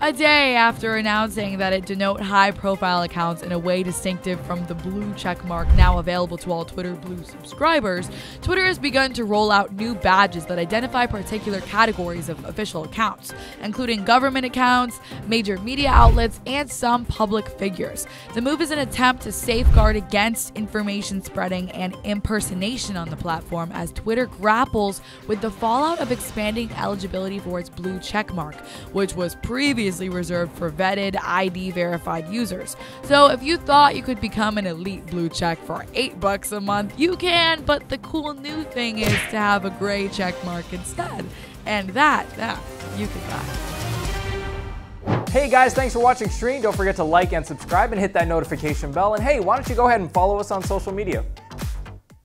A day after announcing that it denote high-profile accounts in a way distinctive from the blue checkmark now available to all Twitter Blue subscribers, Twitter has begun to roll out new badges that identify particular categories of official accounts, including government accounts, major media outlets, and some public figures. The move is an attempt to safeguard against information spreading and impersonation on the platform as Twitter grapples with the fallout of expanding eligibility for its blue checkmark, which was previously reserved for vetted ID verified users. So if you thought you could become an elite blue check for $8 a month, you can, but the cool new thing is to have a gray checkmark instead. And that you can buy. Hey guys, thanks for watching Streann. Don't forget to like and subscribe and hit that notification bell. And hey, why don't you go ahead and follow us on social media?